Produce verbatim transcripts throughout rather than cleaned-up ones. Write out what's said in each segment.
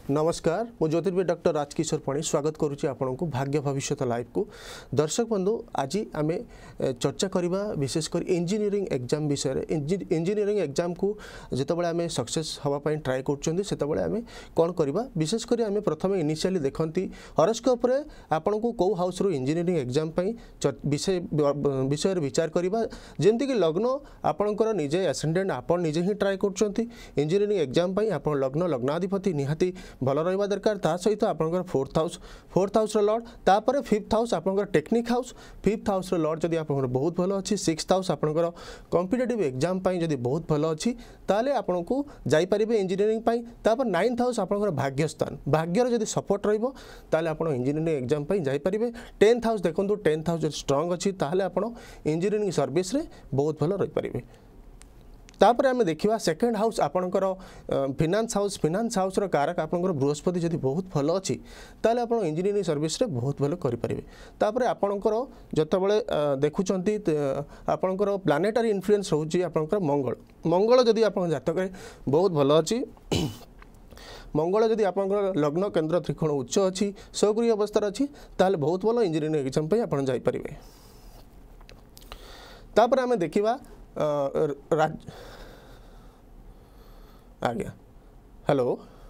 नमस्कार मु ज्योतिर्विद डॉक्टर राजकिशोर पाणी स्वागत करुच्ची आपण को भाग्य भविष्य लाइव को दर्शक बंधु आज आम चर्चा करवा विशेषकर इंजीनियरिंग एग्जाम विषय इंजीनियरिंग एग्जाम को जितेबाला आम सक्सेस हाँपाई ट्राए करें कौन करवा विशेषकर आम प्रथम इनिशियली देखती हॉरोस्कोप रे आपण को कौ हाउस रो इंजीनियरिंग एग्जाम विषय विषय विचार करवा जमती कि लग्न आपणकर निजे एसेंडेंट आपन निजे ही ट्राए कर इंजीनियरिंग एग्जाम आप लग्न लग्नाधिपति निहाती भल रहा दरकार ता सहित आपंकर fourth house fourth house lord तापर फिफ्थ हाउस आपंकर technique house fifth house lord जदि आपंकर बहुत भल अच्छी सिक्स्थ हाउस आपंकर कॉम्पिटिटिव एग्जाम पाई जदि बहुत भल अच्छी ताले आपन को जाई परिबे इंजीनियरिंग पाई तापर नाइन्थ हाउस आपंकर भाग्यस्थान भाग्यर जदि सपोर्ट रहिबो ताले आपन इंजीनियरिंग एग्जाम पाई जाई परिबे टेन्थ हाउस देखंतु टेन्थ हाउस जदि स्ट्रांग अच्छी ताले आपन इंजीनियरिंग सर्विस रे बहुत भल रही परिबे तापर आम देखा सेकेंड हाउस आपणकर फिनान्स हाउस फिनान्स हाउस कारक आपंकर बृहस्पति जदि बहुत भल अच्छी ताले आप इंजीनियरिंग सर्विस रे बहुत भल करें तापर आपणकर जतबले देखुंत आपणकर प्लानेटरी इन्फ्लुएंस रोचे आपणकर मंगल मंगल जदि आप जातक बहुत भल अच्छी मंगल जदि आपंकर लग्न केन्द्र त्रिकोण उच्च अच्छी सगुरी अवस्था अच्छी ताले बहुत भल इंजीनियरिंग एग्जाम पे आप जापरें तापर आम देखा राज आज्ञा हेलो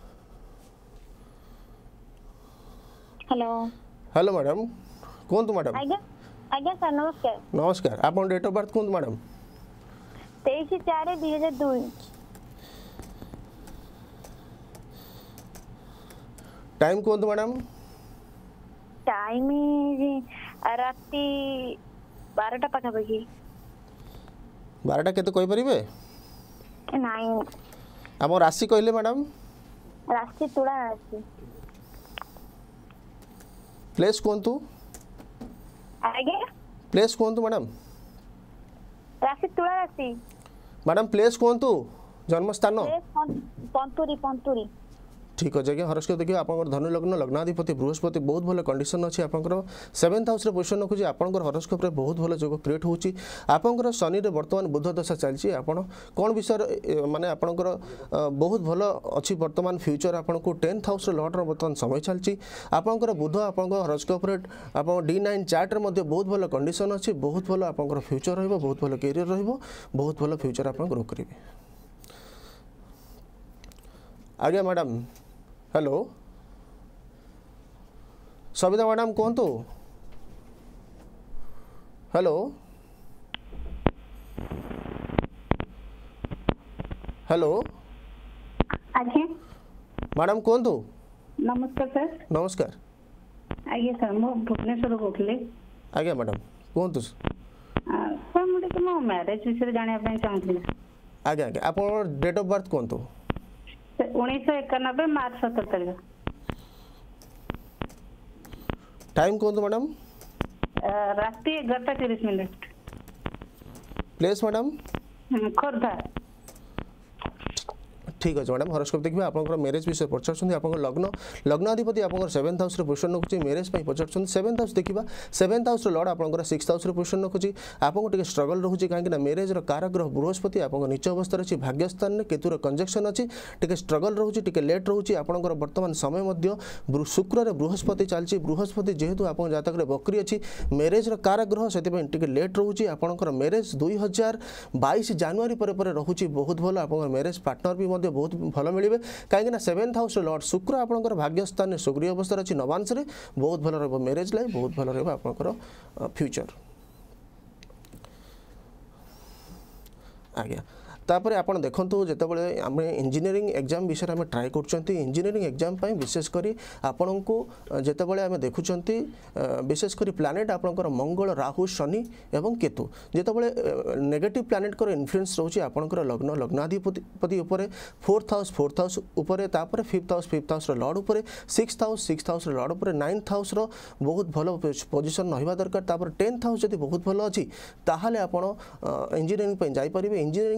हेलो हेलो मैडम कहतु मैडम आज्ञा आज्ञा सर नमस्कार नमस्कार आप डेट ऑफ बर्थ कहतु मैडम तेईस चार दुई हजार दुई टाइम कहतु मैडम टाइम राति बारटा पाखापाखि बारटा केते कहि परिबे नाइन आम राशि कहले मैडम राशि तुला राशि प्लेस कहतु आगे प्लेस कहतु मैडम राशि तुला राशि मैडम प्लेस कहतु जन्म स्थान पंतुरी पंतुरी ठीक अच्छे आज्ञा हॉरोस्कोप देखिए आप धनु लग्न लग्नाधिपति बृहस्पति बहुत भल कंडीशन अच्छी आपंकर सेवेन्थ हाउस पोजिशन रखुच्छे आपंकर हॉरोस्कोप बहुत भल जोग क्रिएट होची आपंकर शनि रे वर्तमान बुध दशा चलती आपन कौन विषय माने आपंकर बहुत भल अच्छी वर्तमान फ्यूचर आपन को टेन्थ हाउस लॉर्ड वर्तमान समय चलती आपंकर बुध आपंकर हॉरोस्कोप रे आप डी नाइन चार्ट रे बहुत भल कंडीशन अच्छी बहुत भल आपंकर फ्यूचर रहिबो बहुत भल कैरियर रहिबो बहुत भल फ्यूचर आप ग्रो करेंगे आज्ञा मैडम हेलो सविता मैडम कहतु हेलो हेलो आज्ञा मैडम कहतु नमस्कार सर नमस्कार आज्ञा सर मो भुवनेश्वर कहले आज्ञा मैडम कहतु सर मुझे मो मैरिज विषय जानिया पई चाहूथि आज्ञा आज्ञा आप डेट ऑफ बर्थ कहतु उन्नीस सौ इक्यानबे मार्च सतर तारीख टाइम कहतु मैडम राति एगारटा तीस मिनट प्लेस मैडम खोर्धा ठीक अच्छे मैडम हॉरोस्कोप देखिए आप मैरेज विषय पचार आप लग्न लग्नाधिपति आप सेवेन्थ हाउस पोजिशन रखुच्छे मैरेज पचार सेवेन्थ हाउस देखा सेवेन्थ हाउस लॉर्ड आप सिक्स हाउस पोजिशन रखुच्छी आपको टे स्ट्रगल रोचे कहीं मैरेज कारग्रह बृहस्पति आप नीच अवस्था अच्छी भाग्यस्थान में केतुर कंजक्शन अच्छी टे स्ट्रगल रोचे टे लेट रोचे आपंकर वर्तमान समय शुक्र बृहस्पति चलती बृहस्पति जेहेतु आप जातक बकरी अच्छी मैरेज कारग्रह से लेट रोचे आपंकर मैरेज दुई हजार बैश जानुरी पर रोचे बहुत भल आप मैरेज पार्टनर भी बहुत भल मिले कहीं सेवेन्थ हाउस लॉर्ड शुक्र आपंकर भाग्यस्थान में सक्रिय अवस्था अच्छी नवांश में बहुत भल रहा मैरेज लाइफ बहुत भल रहा आपंकर फ्यूचर आज्ञा तापर आप देखूँ जितेबाला आम इंजीनियरिंग एग्जाम विषय में ट्राए कर इंजीनियरिंग एग्जाम विशेषकर आपण को जितेबाला आम देखुं विशेषकर प्लानेट आपंकर मंगल राहु शनि एवं केतु जितेबाला नेगेटिव प्लानेट को इन्फ्लुएंस रोचे आपंकर लग्न लग्नाधिपति उपर फोर्थ हाउस फोर्थ हाउस उपर तापर fifth house fifth house lord उपर sixth house sixth house lord उपर नाइन्थ हाउस बहुत भल पोजिशन रहा दरकार तापर टेन्थ हाउस जब बहुत भल अच्छी ताहले आप इंजीनियरिंग जापरेंगे इंजीनियरिंग प्लानेट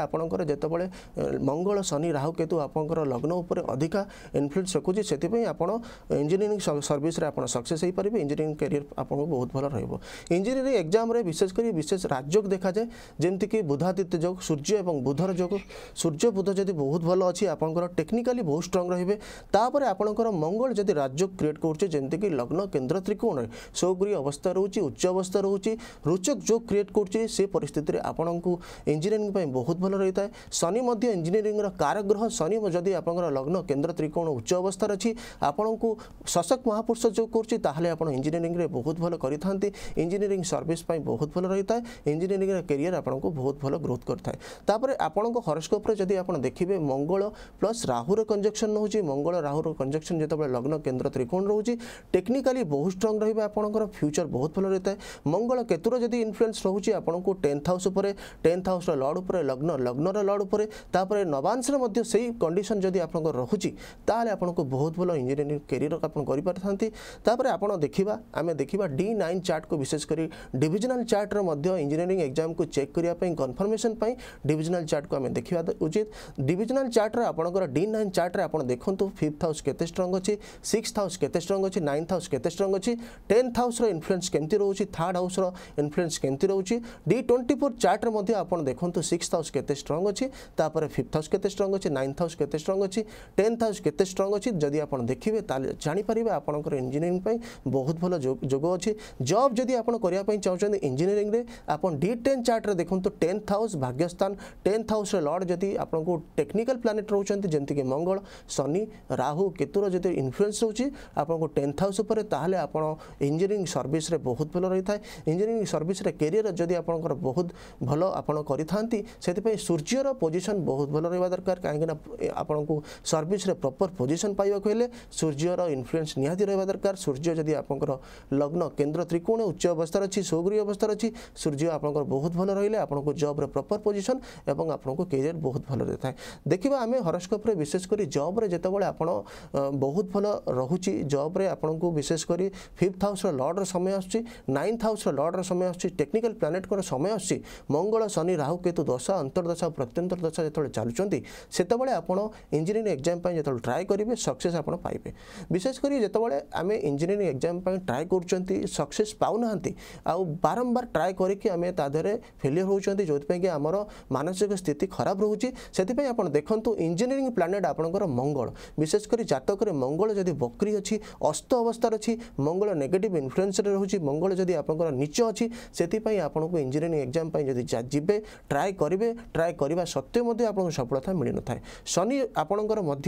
आपणकर जेतबळे मंगल शनि राहु केतु आपणकर लग्न उपर अधिका इन्फ्लुएंस रखुची सेति आपण इंजीनियरिंग सर्विस रे आपण सक्सेस हो पारे इंजीनियरिंग करियर आपको बहुत भल रहिबो इंजीनियरिंग एग्जाम रे विशेष करी विशेष राजयोग देखा जाए जेमति कि बुधादित्य योग सूर्य और बुधर योग सूर्य बुध जदि बहुत भल अच्छी आपंकर टेक्निकाली बहुत स्ट्रंग रहिबे तापर आपणकर मंगल जदि राजयोग क्रिएट करछे जेमति कि लग्न केंद्र त्रिकोण रे सौगुरी अवस्था रहउची उच्च अवस्था रहउची रोचक जो क्रिएट करछे से परिस्थिति रे आपनकु इंजीनियरिंग पय बहुत भल रहिता है शनि मध्य इंजीनियरिंग रा कारक ग्रह शनि जदि आपनकर लग्न केंद्र त्रिकोण उच्च अवस्था अछि आपनकु शशक महापुरुष जो करछे ताहले आपण इंजीनियरिंग रे बहुत भल करिथांती इंजीनियरिंग सर्विस पय बहुत भल रहिता है इंजीनियरिंग रा करियर आपनकु बहुत भल ग्रोथ करता है तापर आपनक हॉरोस्कोप रे जदि आपण देखिबे मंगल प्लस राहु रे कंजक्शन रहउची मंगल राहु रे कंजक्शन जेतबे लग्न केंद्र त्रिकोण रहउची टेक्निकली बहुत स्ट्रांग रहिबे आपनकर फ्यूचर बहुत भल रहता है मंगल केतुर जदि इन्फ्लुएंस रहउची आपनकु टेंथ हाउस ऊपर टेंथ हाउस रो लॉर्ड ऊपर लग्न लग्न रो लॉर्ड ऊपर तापर नवांश रे मध्ये सेही कंडीशन जदि आपनकर रहउची ताले आपनकु बहुत भल इंजीनियरिंग करियर आपण करि परथांती तापर आपण देखिबा आमे देखिबा डी नाइन चार्ट को विशेष करी डिविजनल चार्ट रो मध्ये इंजीनियरिंग एग्जाम को चेक करिया पई कंफर्मेशन पई डिविजनल चार्ट को आमे देखिबा उचित डिविजनल चार्ट रे आपनकर डी नाइन चार्ट रे आपण देखंतु फिफ्थ हाउस केते स्ट्रांग अछि सिक्स्थ हाउस केते स्ट्रांग अछि नाइन्थ हाउस केते स्ट्रांग अछि टेंथ हाउस रो इन्फ्लुएंस केमति रहउछि थर्ड हाउस रो इन्फ्लुएंस केमति रहउछि डी ट्वेंटी फोर चार्ट रे मध्ये आपण देखंतु सिक्स्थ हाउस केते स्ट्रांग अछि तापर फिफ्थ हाउस केते स्ट्रांग अछि नाइन्थ हाउस केते स्ट्रांग अछि टेंथ हाउस केते स्ट्रांग अछि जदि आपण देखिबे ताले जानि परिबे आपनकर इंजीनियरिंग पई बहुत भल जोग अछि जॉब जदि आपण करिया पई चाहउछन इंजीनियरिंग रे आपण डी टेन चार्ट रे देखंतु टेंथ हाउस भाग्यस्थान टेंथ हाउस रे लॉर्ड जदि आपनको टेक्निकल प्लैनेट रहउछन्ति जेंति कि मंगल शनि राहु केतुर जदि इन्फ्लुएंस रहउछि आपनको टेंथ हाउस ऊपर ताहले आपण इंजीनियरिंग सर्विस रे बहुत भल रही थाए इंजीनियरिंग सर्विस रे करियर जदि आपनकर बहुत भल आपण करिथांती सेति पई सूर्य रो पोजीशन बहुत भल रहबा दरकार काहेकि ना आपनको सर्विस रे प्रॉपर पोजीशन पाइबा कहले सूर्य रो इन्फ्लुएंस निहाती रहबा दरकार सूर्य जदि आपनकर लग्न केंद्र त्रिकोण उच्च अवस्था अछि सौगुरी अवस्था अछि सूर्य आपनकर बहुत भल रहिले आपनको जॉब रे प्रॉपर पोजीशन एवं आपनको करियर बहुत भल रहता है देखिबा हमें हॉरोस्कोप रे विशेष करी जॉब रे जेतबळे आपण बहुत भल रहुची जॉब रे आपनको विशेष करी फिफ्थ हाउस रो लॉर्ड रो समय आछि नाइन्थ हाउस रो लॉर्ड रो समय आछि टेक्निकल प्लैनेट को समय आछि मंगल शनि राहु केतु दशा अंतर्दशा प्रत्यंतर दशा जेतबळे चालुचंती सेतबळे आपण इंजीनियरिंग एग्जाम पय जेतबळे ट्राई करिवे सक्सेस आपण पाइबे विशेष करी जेतबळे आमे इंजीनियरिंग एग्जाम पय ट्राई करचंती सक्सेस पाउ नाहंती आ बारंबार ट्राई करिकि आमे ताधरे फेलियर होउचंती जोति पय कि हमर मानसिक स्थिति खराब रहउची सेति पय आपण देखंतु इंजीनियरिंग प्लैनेट आपनकर मंगल विशेष करी जातक रे मंगल जदि बकरी अछि अस्त अवस्था अछि मंगल नेगेटिव इन्फ्लुएंस रे रहउची मंगल जदि आपनकर नीच अछि सेति पय आपनको इंजीनियरिंग एग्जाम पय जदि जिबे ट्राई करिवे ट्राई करिवा सत्य मध्ये आपनको सफलता मिलि न थाए शनि आपनकर मध्य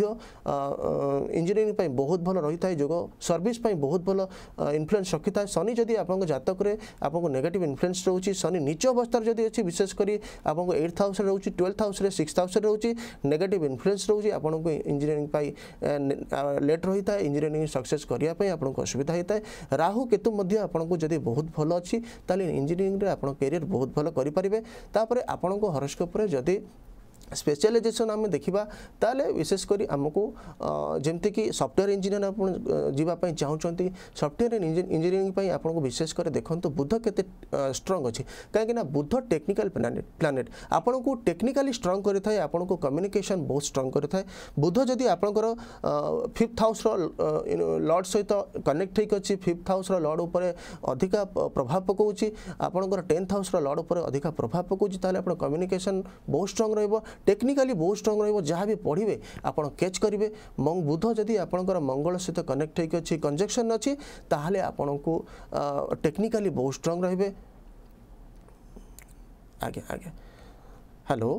इंजीनियरिंग पय बहुत भल रही थाए जोग सर्विस पय बहुत भल इन्फ्लुएंस रखि थाए शनि जदि आपनको जातक रे आपनको नेगेटिव इन्फ्लुएंस रहउची शनि नीच अवस्था जदि अछि विशेष करी आपनको एट्थ हाउस रे रहउची ट्वेल्थ हाउस रे सिक्स्थ हाउस रे रहउची नेगेटिव इन्फ्लुएंस रहउची आपनको इंजीनियरिंग पय लेट रही थाए इंजीनियरिंग सक्सेस करिया पय आपनको असुविधा होता है राहु केतु मध्य आपनको जदि बहुत भल अछि ताले इंजीनियरिंग रे आपण करियर बहुत भल करि परिबे तापर आपनको हॉरोस्कोप रे जदि स्पेशलाइजेशन आम देखा ताले विशेष करी आमको जमती कि सॉफ्टवेयर इंजीनियर आप जीवाई चाहते सॉफ्टवेयर इंजीनियरिंग आपको विशेष कर देखो बुध केते स्ट्रंग अच्छी कहीं बुध टेक्निकल प्लानेट प्लानेट आपन को टेक्निकाली स्ट्रंग करें आपन को कम्युनिकेशन बहुत स्ट्रंग करें बुध जदि आपंकर फिफ्थ हाउस लॉर्ड सहित कनेक्ट होकर अच्छी फिफ्थ हाउस लॉर्ड उपर अधिका प्रभाव पकाउछि आपंकर टेन्थ हाउस लॉर्ड उपर अधिका प्रभाव पकाउछि ताले आपन कम्युनिकेशन बहुत स्ट्रंग रहिबो टेक्निकाली बहुत स्ट्रंग रहिबो जहाँ भी पढ़िबे आपन कैच करिवे मंग बुध जदि आपनकर मंगल सहित कनेक्ट होकर अच्छी कंजक्शन अच्छी ताहले आपन को टेक्निकाली बहुत स्ट्रंग रहिबे आगे आगे हेलो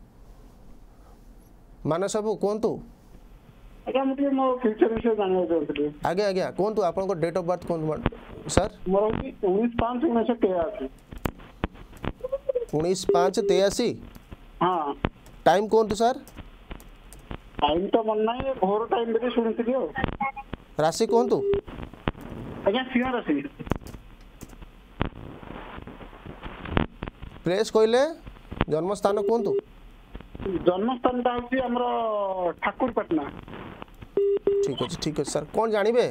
मानस बाबू कहतु आज्ञा मुझे मो फ्यूचर विषय जानना चाहते आगे आगे कहतु आपन डेट ऑफ बर्थ कौन सर मोर उन्नीस पाँच उन्नीस सौ तेयासी उन्नीस पाँच तेयासी हाँ टाइम कहतु सर टाइम तो मन ना भोर टाइम भी शुणी राशि कहतु आज्ञा सिंह राशि प्लेस कहले जन्मस्थान कहतु जन्मस्थान हूँ ठाकुरपाटना ठीक अच्छे ठीक अच्छे सर कौन जानवे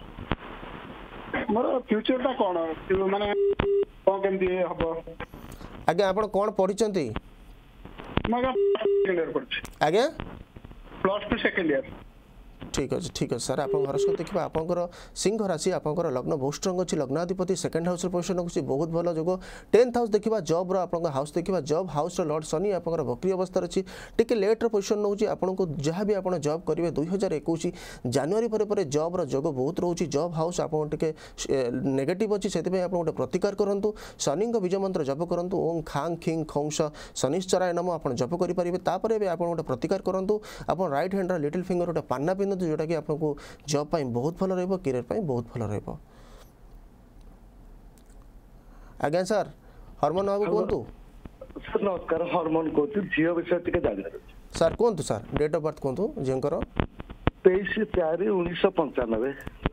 मोर फ्यूचर टा कौन माने कौन केमती हम आगे आप कौन पढ़ी मैं सेकंड ईयर पढ़छि आगे प्लस टू सेकंड ईयर ठीक अच्छे ठीक अच्छे सर आप हरस्कोप देखा आपंकर सिंह राशि आपंकर लग्न बहुत स्ट्रंग अच्छी लग्नाधिपति सेकेंड हाउस पोजिशन रखुच्छी बहुत भल जोग टेन्थ हाउस देखा जब आप हाउस देखा जब हाउस लॉर्ड शनि आप बक्री अवस्था अच्छी टी लेट्र पोजिशन नौ आपको जहाँ भी आप जॉब करेंगे दुई हजार एकुश जानुरी पर जब्र जोग बहुत रोचे जब हाउस आप नेगेटिव अच्छी से आप गोटे प्रतिकार करूँ शनि बीज मंत्र जप करूँ ओं खांग खिंग खौंस शनिश्चराय नम आप जप करेंगे आप गोटे प्रतिकार करूँ आप रईट हैंड लिटिल फिंगर गोटे पाना पिंधु जोटा कि आपको जॉब पाई बहुत भल रहिबो करियर पाई बहुत भल रहिबो आज्ञा सर हार्मोन बाबू कोंतु सर नमस्कार हार्मोन कोंतु जियो विषय टिके जानिबार सर कोंतु सर डेट ऑफ बर्थ कोंतु जेंकर तेईस चार उन्नीस सौ पंचानबे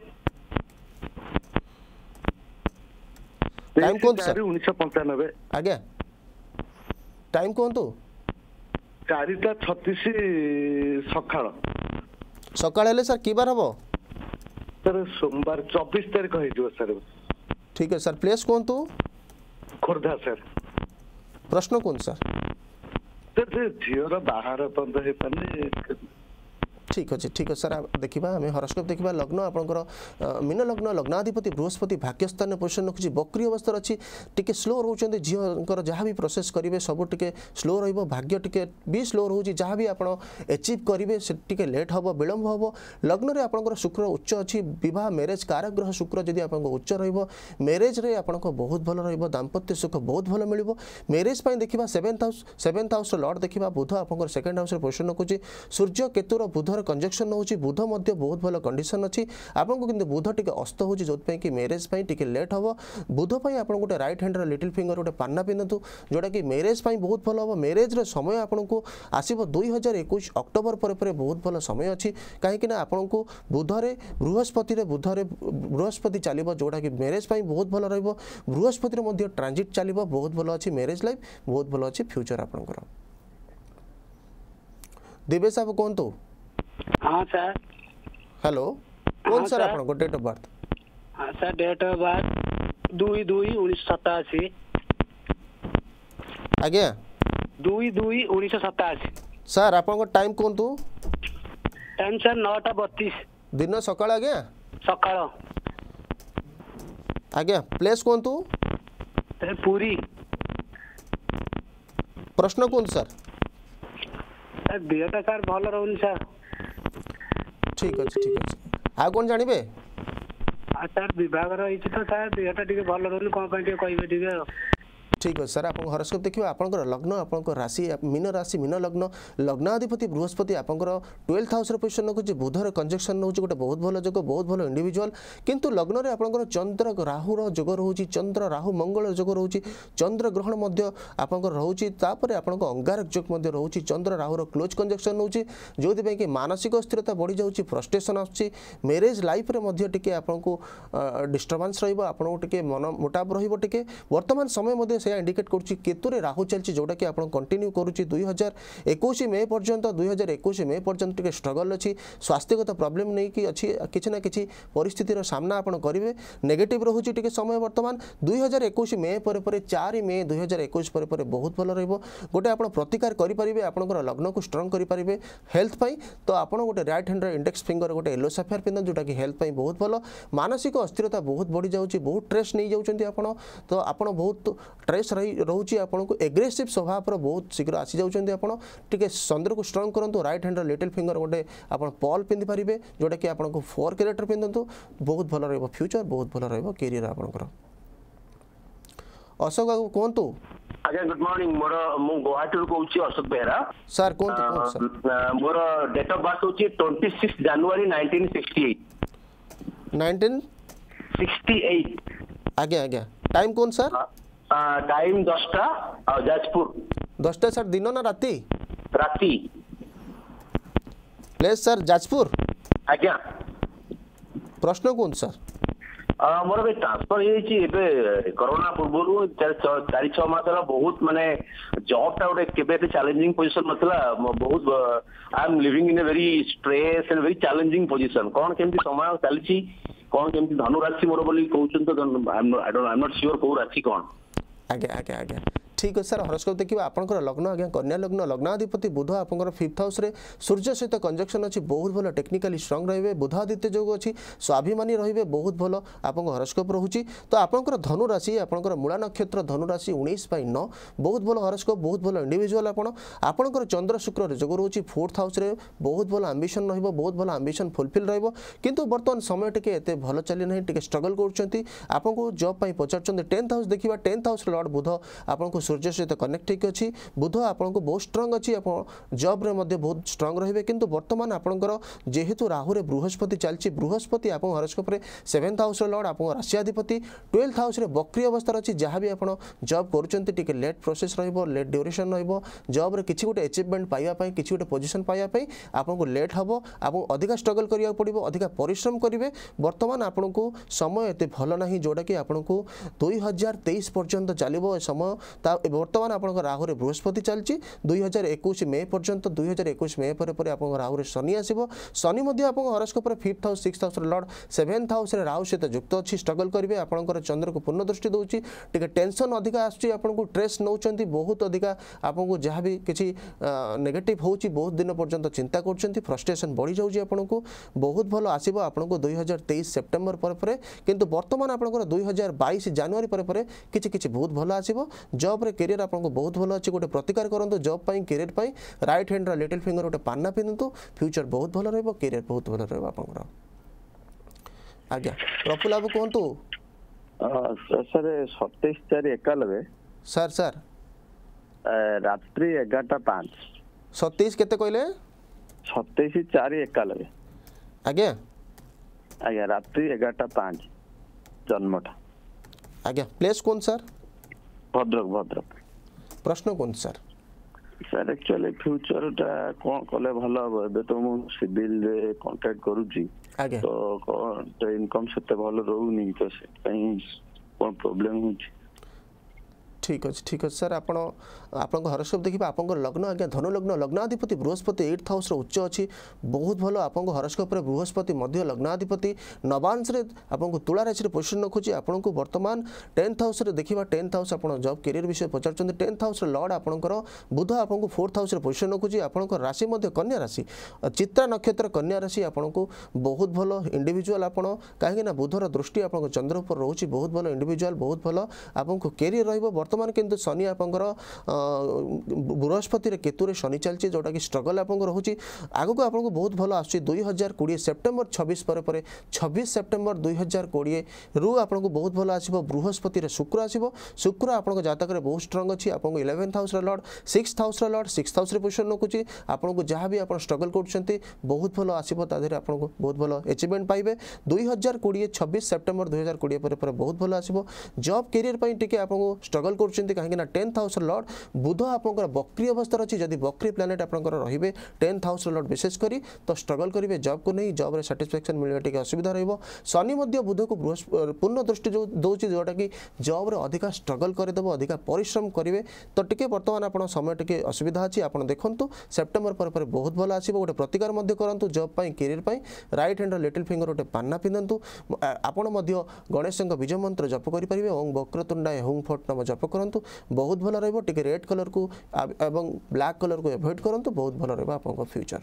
टाइम कोंतु सर उन्नीस सौ पंचानबे आज्ञा टाइम कोंतु चारिटा छत्तीस सकाळ सकाळ हेले सर की बार हबो सर सोमवार चौबीस तारीख हो सर ठीक है सर प्लेस कौन तू खोर्धा सर प्रश्न कौन सर सर झीर बाहर बंद हो पाने ठीक अच्छे ठीक है सर देखा आम हरस्कोप देखा लग्न आपंकर मीन लग्न लग्नाधिपति बृहस्पति भाग्यस्थान पोजिशन रखुच्छी बक्री अवस्था अच्छी टी स्लो रोचे झीर जहाँ भी प्रोसेस करेंगे सब टे स्लो रग्य टे भी स्लो रोचे जहाँ भी आप एचिव करेंगे से टे लेट हम विलम्ब हम लग्न में आपंकर शुक्र उच्च अच्छी बह मेरेज कारग्रह शुक्र जदि आप उच्च रेरेज रे आप बहुत भल रमत्य सुख बहुत भल मिल मेरेज देखा seventh house seventh house lord देखा बुध आप सेकेंड हाउस पोजिशन रखुच्छी सूर्य केतुर बुधर कंजक्शन होची बुध मध्य बहुत भल कंडीशन अच्छी आपको किंतु बुध टिके अस्त हो जो कि मैरेज टिके लेट हम बुध पर आप गोटे रईट हैंड लिटिल फिंगर गोटे पाना पिंधु जोटा कि मैरेज बहुत भल हम मैरेज समय आपको आसो दुई हजार एकुश अक्टोबर पर पर बहुत भल समय अच्छी कहीं आपको बुधरे बृहस्पति बुधरे बृहस्पति चलो जोटा कि मैरेज बहुत भल रृहस्पति ट्रांजिट चलो बहुत भल अच्छी मैरेज लाइफ बहुत भल अच्छी फ्यूचर आपंकर दिवेश साहब कहतु हाँ सर हेलो कौन हाँ, सर आपको डेट ऑफ बर्थ हाँ सर डेट ऑफ बर्थ दुई दुई उन्नीस सतासी आज्ञा दुई दुई उन्नीस सतासी सर आपको टाइम कौन तू टाइम सर नौटा बत्तीस दिन सकाळ आज्ञा सकाळ आज्ञा प्लेस कौन तू पूरी प्रश्न कौन सर सर देहटा सर भल रहूनी सर ठीक अच्छे ठीक अच्छे आ कौन जानवे सर विभाग रही तो सर देहटा टे भल रहूनी कौन कहे टे ठीक है सर आप हरस्कोप देखिए आपंकर लग्न आप राशि मीन राशि मीन लग्न लग्नाधिपति बृहस्पति आपंकर ट्वेल्थ हाउस पोजिशन रखुच्छी बुधर कंजक्शन रोचे गोटे बहुत भल जोग बहुत भल इंडिविजुअल किंतु लग्न में आपंकर चंद्र राहुर जोग रोचे चंद्र राहु मंगल जोग रोचे चंद्र ग्रहण आपंकर रोचे आपंकर अंगारक जोग रोचे चंद्र राहुर क्लोज कंजक्शन रोचे जो कि मानसिक अस्थिरता बढ़ी जाऊँगी फ्रस्ट्रेशन आसूँ मैरेज लाइफ रे टिके आपको डिस्टर्बांस रहा टे मन मोटाप रे वर्तमान समय से इंडिकेट करुच्ची केतुरे राहु चलती जोटा कि आप कंटिन्यू करुच्ची दुई हजार एकुश मे पर्यंत दुई हजार एकुश मे पर्यंत टे स्ट्रगल अच्छी स्वास्थ्यगत प्रॉब्लम नहीं कि अच्छी किसी ना कि परिस्थितिर सामना आप करेंगे नेगेटिव रोचे टे समय वर्तमान दुई हजार एकुश मे पर पर चार मे दुई हजार एकुश पर पर बहुत भल रही गोटे आप प्रतिकार करेंगे आपंकर लग्न को स्ट्रंग करेंगे हेल्थ पाई तो आप गोटे रईट हैंड इंडेक्स फिंगर गोटे येलो सफेयर पिंधन जोटा कि हेल्थ पाई बहुत भल मानसिक अस्थिरता बहुत बढ़ी जाऊँगी बहुत स्ट्रेस नहीं जाऊँच तो आप बहुत स्ट्रेस रही रोचे आपको एग्रेसिव स्वभाव पर बहुत शीघ्र आसी जाऊँच आप चंद्र को स्ट्रंग करूँ रईट हैंड लिटिल फिंगर गोटे आप पॉल पिंधि पारे जोटा कि आपको फोर कैरेक्टर पिंधतु बहुत भल रहा फ्यूचर बहुत भल रहा कैरियर आपंकर अशोक बाबू कहतु आज्ञा गुड मॉर्निंग मोर मु गुवाहाटी रू कहूची अशोक बेहरा सर कहतु सर मोर डेट ऑफ बर्थ होची छब्बीस जनवरी nineteen sixty eight nineteen sixty eight आज्ञा आज्ञा टाइम कौन सर टाइम दसटा जाजपुर दसटा सर दिन ना राति राति प्लेस सर जाजपुर आज्ञा प्रश्न कौन सर मोर भी ट्रांसफर हो कोरोना पूर्व चार छह मास बहुत माने जॉब टा गोटे चैलेंजिंग पोजीशन नथला बहुत I am living in a very stress and very challenging position कौन केमती समय चलची कौन केमती धनु राशि मोर बोली कहउछन तो I am not I am not sure को राशि कौन आगे आगे आगे ठीक अच्छे सर हॉरोस्कोप देखिए आपंकर लग्न आज्ञा कन्या लग्न लग्नाधिपति बुध आपंकर फिफ्थ हाउस रे सूर्य सहित कंजक्शन अच्छी बहुत भल टेक्निकाली स्ट्रंग रहिबे बुधादित्य योग अच्छी स्वाभिमानी रहिबे बहुत भल आपंक हॉरोस्कोप रहुची तो आपंकर धनु राशि आपंकर मूला नक्षत्र धनु राशि उन्नीस बाई नौ बहुत भल हॉरोस्कोप बहुत भल इंडिविजुअल आपण आपंकर चंद्र शुक्र योग रहुची फोर्थ हाउस रे बहुत भल आंबिशन रहिबो बहुत भल आंबिशन फुलफिल रहिबो किंतु वर्तमान समय टिके एते भल चली नहीं टिके स्ट्रगल करछंती आपंको जॉब पई पचारछंती टेंथ हाउस देखिबा टेंथ हाउस लॉर्ड बुध आपंको सूर्य सहित कनेक्ट ठीक अच्छी बुध आपको बहुत स्ट्रंग अच्छी आप जॉब रे मध्य बहुत स्ट्रंग रहिबे किंतु वर्तमान आपंकर जेहेतु राहु रे बृहस्पति चलची बृहस्पति आप हॉरोस्कोप रे सेवेंथ हाउस लॉर्ड आप राशियाधिपति ट्वेल्थ हाउस रे बक्री अवस्था अच्छी जहाँ भी आप जॉब करुँच लेट प्रोसेस रहिबो लेट ड्यूरेशन रहिबो जॉब रे किछि गोटे अचीवमेंट पाइबा पई किछि गोटे पोजीशन पाइबा पई आपको लेट हबो आपको अधिका स्ट्रगल करिया पड़िबो अधिका परिश्रम करिवे वर्तमान आपको समय एते भल नाही जोटा कि आपको दुई हजार तेईस पर्यंत चलिबो समय वर्तमान आपंकर राहु रे बृहस्पति चलची दुई हजार एकुश मे पर्यंत दुई हजार एकुश मे पर पर आपंकर राहु रे शनि आसीबो शनि मध्य आपंकर हॉरोस्कोप रे फिफ्थ हाउस सिक्स्थ हाउस रे लॉर्ड सेवेंथ हाउस रे राहु सहित युक्त अछि स्ट्रगल करिवे आपंकर चंद्र को पूर्ण दृष्टि दोची टिके टेंशन अधिका आछी आपनको स्ट्रेस नौचंती बहुत अधिका आपको जहाँ भी किछि नेगेटिव होउची बहुत दिन पर्यंत चिंता करछंती फ्रस्ट्रेशन बढ़ी जाउची आपनको बहुत भलो आसीबो आपनको दुई हजार तेईस सेप्टेम्बर पर पर किंतु वर्तमान आपंकर दुई हजार बाईस जनवरी पर पर किछि किछि बहुत भलो आसीबो जॉब रे करियर आपको बहुत भल अच्छे गोटे प्रतिकार करूँ जॉब पाई करियर पाई राइट हैंड लिटिल फिंगर गोटे पाना पिंधु फ्यूचर बहुत भल रहिबो करियर बहुत भल रहिबो आपनकर आज्ञा प्रफुल्ल बाबू कहतु सर सतैश चार एकानबे सर सर रात्रि एगारटा पाँच सतैश केते कहले सतैश चार एकानबे आज्ञा आज्ञा रात्रि एगारटा पाँच जन्मटा आज्ञा प्लेस कौन सर भद्रक भद्रक प्रश्न कौन सर सर एक्चुअली फ्यूचर टा कोन कले भलो हो एबे तो मु सिविल रे कांटेक्ट करूची आगे तो कोन इनकम सेते भलो रहउनी तो से कहीं कोन प्रॉब्लम होची ठीक अच्छे ठीक अच्छे सर आपण आपन हॉरोस्कोप देखिए आपन लग्न आज्ञा धनु लग्न लग्नाधिपति बृहस्पति एट्थ हाउस उच्च अच्छी बहुत भल आपन हॉरोस्कोप रे बृहस्पति मध्य लग्नाधिपति नवांश रे आपन तुला राशि रे पोजिशन रखुची आपन को वर्तमान टेंथ हाउस रे देखिबा टेंथ हाउस आपन जॉब करियर विषय पचारछन टेंथ हाउस रे लॉर्ड आपनकर बुध आपन को फोर्थ हाउस रे पोजिशन रखुची आपन राशि मध्य कन्या राशि चित्रा नक्षत्र कन्या राशि आपन को बहुत भल इंडिविजुअल आपन काहे ना बुधर दृष्टि आपन चंद्र ऊपर रहउची बहुत भल इंडिविजुअल बहुत भल आपन को करियर रहइबो वर्तमान किंतु शनि आपंकर बृहस्पति रे केतु रे शनि चलची जोटा कि स्ट्रगल आपंकर होची आगु को आपन को बहुत भलो आछी दुई हजार बीस सेप्टेम्बर छब्बीस पर पर छब्बीस सेप्टेम्बर दुई हजार बीस रु आपन को बहुत भलो आसीबो बृहस्पति रे शुक्र आसीबो शुक्र आपन को जातक रे बहुत स्ट्रांग अछि आपन को इलेवेंथ हाउस रे लॉर्ड सिक्स्थ हाउस रे लॉर्ड सिक्स्थ हाउस रे पोजीशन रखुची आपन को जहां भी आपन स्ट्रगल करछंती बहुत भलो आसीबो तादेर आपन को बहुत भलो अचीवमेंट पाइबे दुई हजार बीस छब्बीस सेप्टेम्बर दुई हजार बीस पर पर बहुत भलो आसीबो जॉब करियर पई टिके आपन को स्ट्रगल करछंती कहीं टेंथ हाउस लॉर्ड बुध आपंकर बक्री अवस्था अच्छी जदि बक्री प्लानेट आपंकर रहिबे टेंथ हाउस लॉर्ड विशेष करी तो स्ट्रगल करेंगे जॉब को नहीं जॉब रे सैटिस्फैक्शन मिलवा टिके असुविधा रहिबो शनि मध्य बुध को पूर्ण दृष्टि जो दौची जोटा कि जॉब रे अधिका स्ट्रगल करदेव अधिका परिश्रम करेंगे तो टिके वर्तमान आपन समय टिके असुविधा अच्छी आपन देखंतु सेप्टेम्बर पर पर बहुत भल आसीबो गोटे प्रतिकार मध्य करंतु जॉब पाई करियर पाई राइट हैंड लिटिल फिंगर गोटे पान्ना पिंधंतु आपन मध्य गणेशଙ୍କ बीज मंत्र जप करि परिबे ओम वक्रतुंडाय हुं फट नम जप करंतु बहुत भल रहिबो टिके रेड कलर को एवं ब्लैक कलर को अवॉइड करंतु बहुत भल रहबा आपन फ्यूचर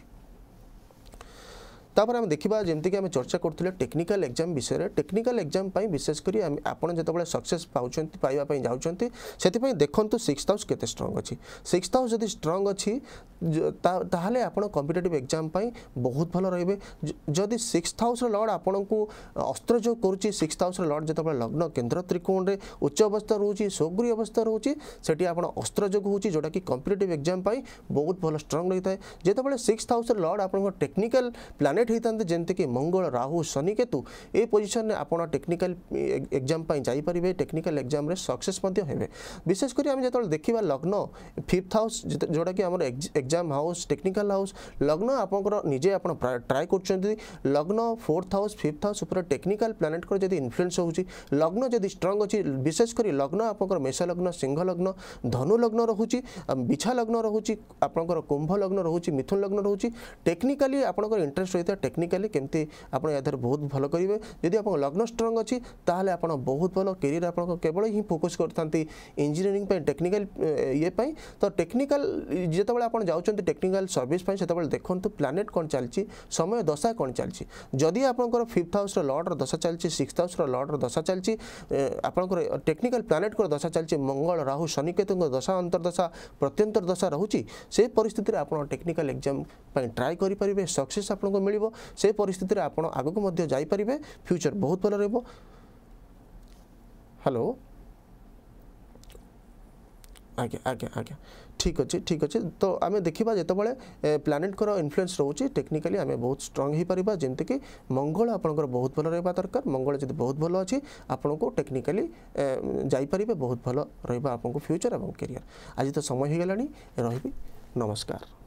तापर आम देखा जमती कि आम चर्चा करते टेक्निकल एग्जाम विषय टेक्निकल एग्जाम विशेषकर आपड़ जो सक्सेस पाँच पाइबा जाऊँच से देखु सिक्स हाउस केते स्ट्रंग अच्छी सिक्स हाउस जदि स्ट्रंग अच्छी ताहले आपण कॉम्पिटिटिव एग्जाम बहुत भल रे जदि सिक्स हाउस लॉर्ड आपन को अस्त्र जो करुच्ची सिक्स हाउस लॉर्ड जो लग्न केन्द्र त्रिकोण में उच्च अवस्था रोचे सौगुरी अवस्था रोचे से आप अस्त्र जो हो जोटा कि कॉम्पिटिटिव एग्जाम बहुत भल स्ट्रंग रही है जितेबाला सिक्स हाउस लॉर्ड आप टेक्निकल प्लानेट होता जमती कि मंगल राहु शनि केतु ए पोजिशन में आप टेक्निकल एग्जाम जापरें टेक्निकल एग्जाम रे सक्सेस होबे विशेषकर आम जो देखा लग्न फिफ्थ हाउस जोटा कि आम एग्जाम हाउस टेक्निकल हाउस लग्न आपंकर निजे आप ट्राए कर लग्न फोर्थ हाउस फिफ्थ हाउस उपर टेक्निकल प्लानेट को जब इन्फ्लुएंस होची लग्न जब स्ट्रंग अच्छी विशेषकर लग्न आपंकर मेष लग्न सिंह लग्न धनु लग्न रोचे बिछा लग्न रोचे आपंकर कुंभ लग्न रोचे मिथुन लग्न रोचे टेक्निकाली आपंकर इंटरेस्ट रही मध्य टेक्निकली केमती आप यार बहुत भल करेंगे जदि आप लग्न स्ट्रंग अच्छी ताहले आप बहुत भल कैरियर आप केवल ही फोकस करते इंजीनियरिंग टेक्निकल ये पाई तो टेक्निकल जितेबाला आप जाऊँ टेक्निकल सर्विस से देखो प्लानेट कौन चलती समय दशा कौन चलती जदि आपंकर फिफ्थ हाउस लॉर्डर दशा चलती सिक्स्थ हाउस लॉर्डर दशा चलती आपंकर टेक्निकल प्लानेट को दशा चलती मंगल राहु शनिकेतु दशा अंतर्दशा प्रत्यंतर दशा रोचे से परिस्थिति आप टेक्निकल एग्जाम ट्राए करेंगे सक्सेस आपको मिल से परिस्थिति आप आगक जापरेंगे फ्यूचर बहुत भल रहा। हेलो आज्ञा आज्ञा आज्ञा ठीक अच्छे ठीक अच्छे तो आम देखा जिते प्लानेट को इन्फ्लुएंस रोचे टेक्निकली आम बहुत स्ट्रंग हो पार जमती कि मंगल आपंकर बहुत भल रहा दरकार मंगल जब बहुत भल अच्छी आपन को टेक्निकली जापरेंगे बहुत भल रहा आपको फ्यूचर और कैरियर आज तो समय हो गलानी रही नमस्कार।